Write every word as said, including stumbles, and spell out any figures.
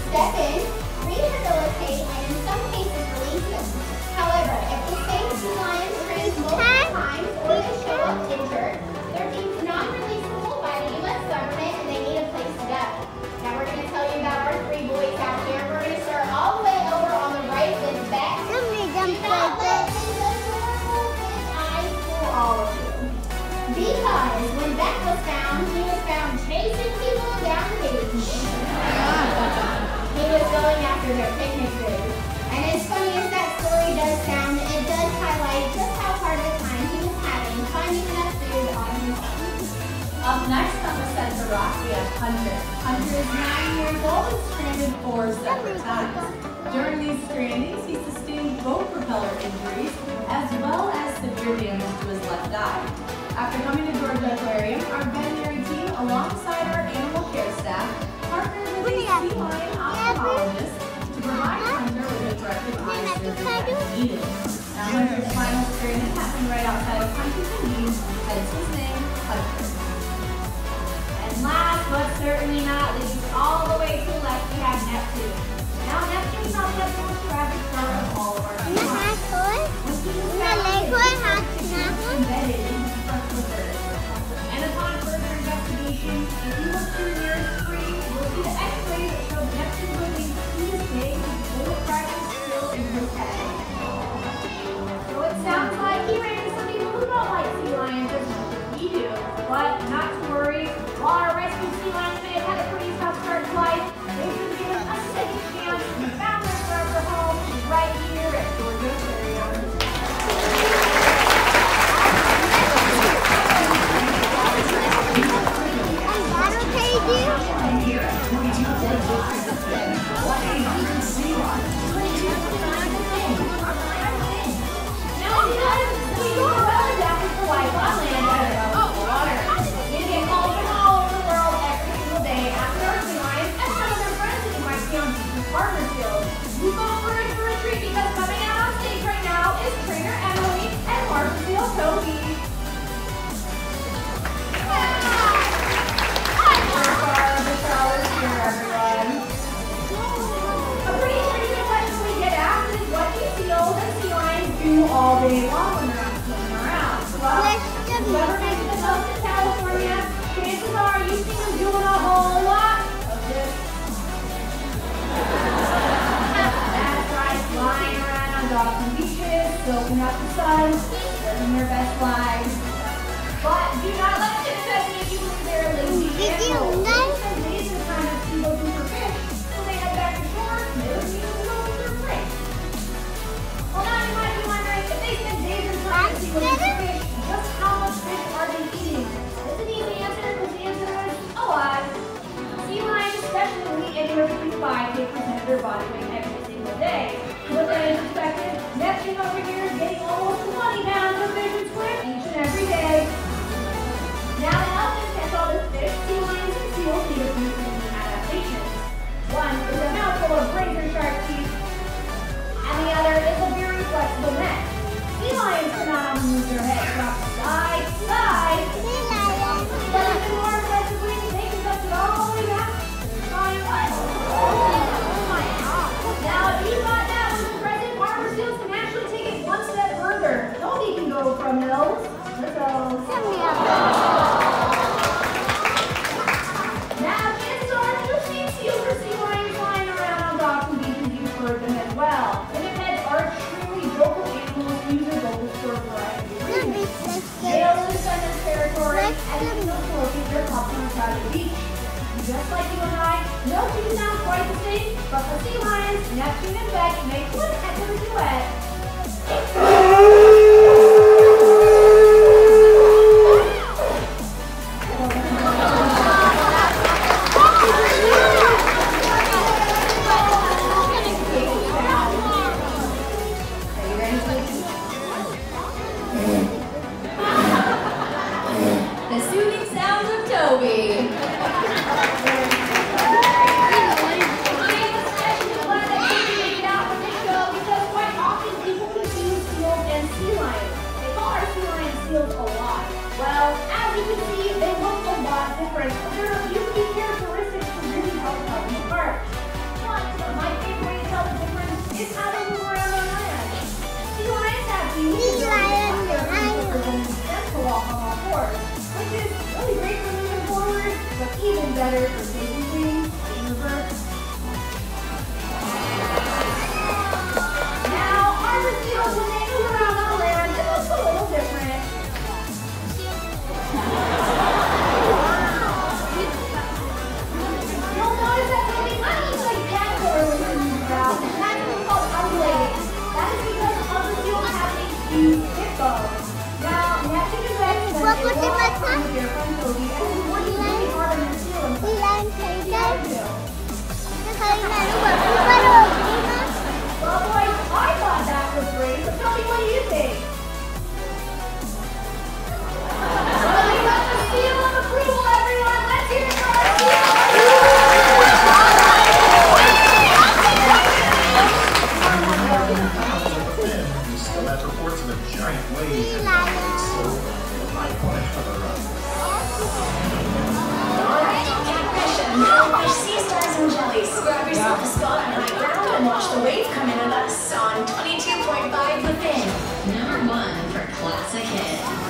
step in, rehabilitate, and in some cases release them. However, if the same sea lion strains multiple times or they show up injured, they're deemed non-releasable by the U S government and they need a place to go. Now we're going to tell you about our three boys out here. We're going to start all the way over on the right with Beck. Do not let his adorable big eyes fool all of you. Because when Beck was found, he was found chasing people down the beach. He was going after their picnic food. And as funny as that story does sound, it does highlight just how hard of a time he was having finding enough food on his own. Up next on the center rock, we have Hunter. Hunter is nine years old and stranded four separate times. During these strandings, he sustained boat propeller injuries as well as severe damage to his left eye. After coming to Georgia Aquarium, our veterinary team, alongside our animal care staff, partnered with a sea lion ophthalmologist to provide Hunter with a corrective eye surgery as needed. Now, Hunter's final stranding happened right outside of Huntington Beach, hence his name, Hunter. And last but certainly not least, all the way to the left, we have Neptune. Now, Neptune's not the most tragic part of all of our lives. When he was found, embedded in the front of the bird. And upon further investigation, if you look through the nearest screen, you'll see the X-ray that shows Neptune living to this day with bullet fragments still in his head. So it sounds like he ran into some people who don't like sea lions as much as we do. But not to worry, while our rescued sea lions may have had a pretty tough start to life, they've been given a second chance and found their forever home right here at Georgia Aquarium. All day long when they're not swimming around. Well, whoever makes the most in California, chances are you've seen them doing a whole lot of this. That's right, flying around on docks and beaches, soaking up the sun, living their best lives. But do not let success make you believe they're lazy animals. Because these are the kind of people who for fish, when they head back to shore, they don't need to go for their break. Well, now you might be wondering, if they spend days and time to see what fish, just how much fish are they eating? It's an easy answer, because the answer is a lot. Sea lions, especially when we anywhere between five to eight percent of their body weight every single day. To put that in perspective, Neptune over here is getting almost twenty pounds of fish and squid each and every day. Now, to help them catch all this fish, sea lions and seals need a few unique adaptations. One is a mouthful of razor sharp teeth, and the other is a very flexible neck. Sea lions cannot move their head from side to side, but even more impressively, they can touch it all the way back to their spine line. Oh my God! Now, if you thought that was impressive, barber seals can actually take it one step further. Toby can go from nose to nose. Now, chances are you've seen seals or sea lions flying around on docks and beaches. You've heard them as well. Lemonheads are extremely vocal animals who use their vocals for a variety of reasons. They also defend their territory and even know to locate their pups on a crowded beach. Just like you and I, no two sound quite the same, but for sea lions, Neptune and Beck make one heck of a duet. even better for taking things in reverse. Now, arbor seals, when they move around on land, it looks a little different. You'll notice that they kind of look like caterpillars when they move around, and that's what's called undulating. That is because arbor seals have a huge hip bone. Now, you have to do that because it will come with your frontal lobe, and it's working really hard on your seal and stuff. Well, boys, I thought that was great, so tell me, what do you think? Well, we got the seal of approval, everyone. Let's hear it for our seal. We still have reports of a giant wave and so my point for the run. Now watch sea stars and jellies. Grab yourself a spot on high ground and watch the wave come in at us on twenty-two point five The Fin. Number one for classic hit.